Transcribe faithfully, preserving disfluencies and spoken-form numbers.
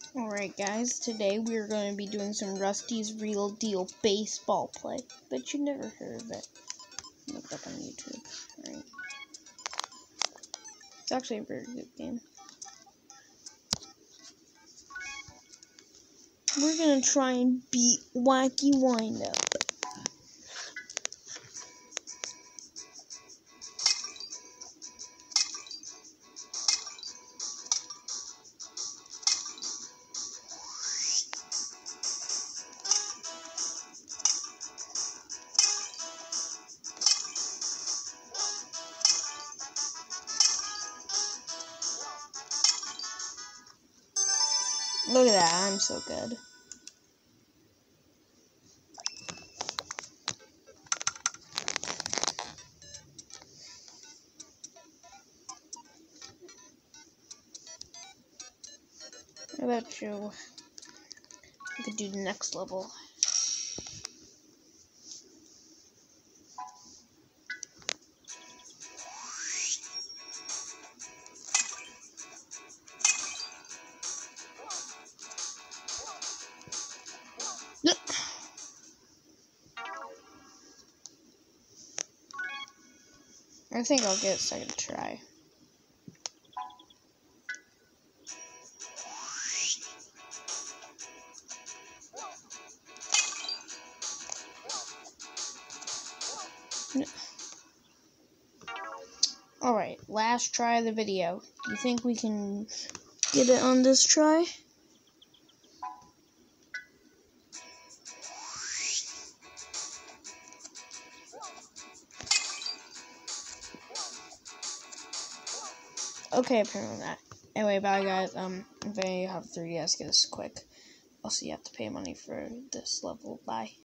Alright guys, today we are going to be doing some Rusty's Real Deal baseball play. Bet you never heard of it. Look up on YouTube. Alright. It's actually a very good game. We're going to try and beat Wacky Windup. Look at that, I'm so good. I bet you I could do the next level. I think I'll get a second try. Alright, last try of the video. Do you think we can get it on this try? Okay, apparently not. Anyway, bye guys. Um, if I have three D S, get this quick. Also, you have to pay money for this level. Bye.